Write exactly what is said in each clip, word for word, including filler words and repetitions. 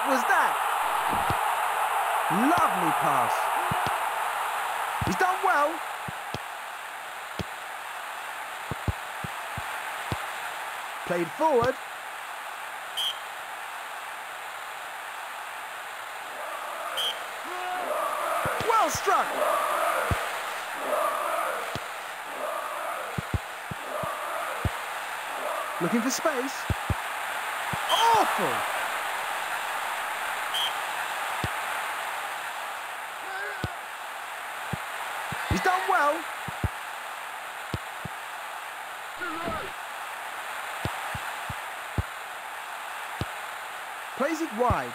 was that? Lovely pass. He's done well. Played forward. Well struck. Looking for space. Awful. He's done well. Plays it wide.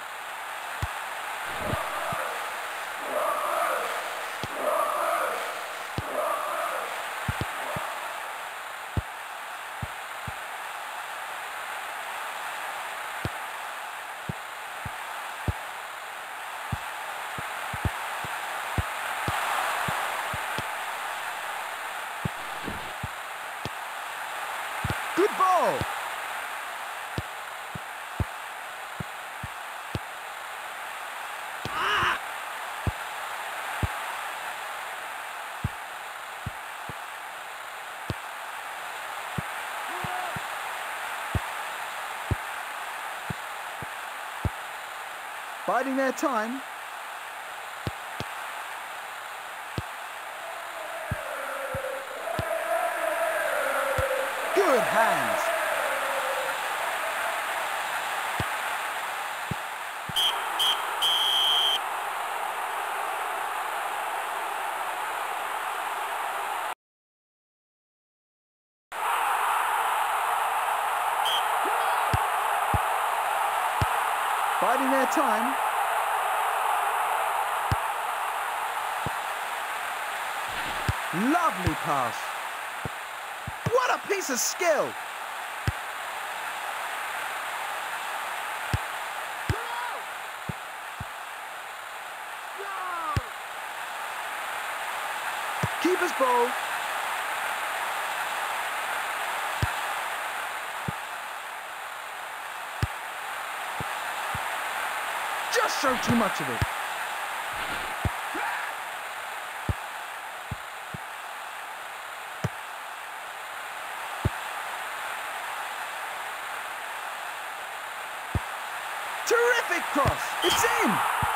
Good ball. Ah! Biding their time. Good hands. Biding their time. Lovely pass. What a piece of skill. Keeper's ball. Just show too much of it. Terrific cross. It's in.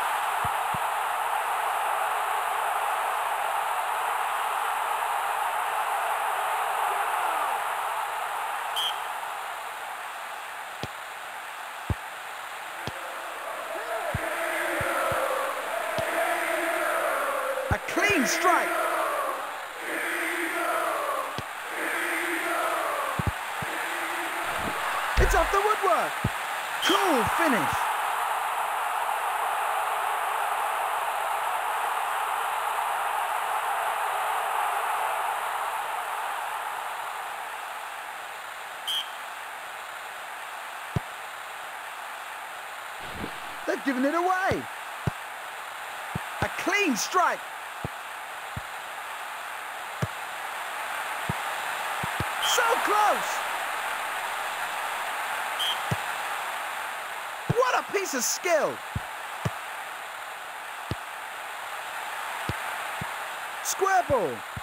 A clean strike. It's off the woodwork. Cool finish. They've given it away. A clean strike. So close. What a piece of skill. Square ball.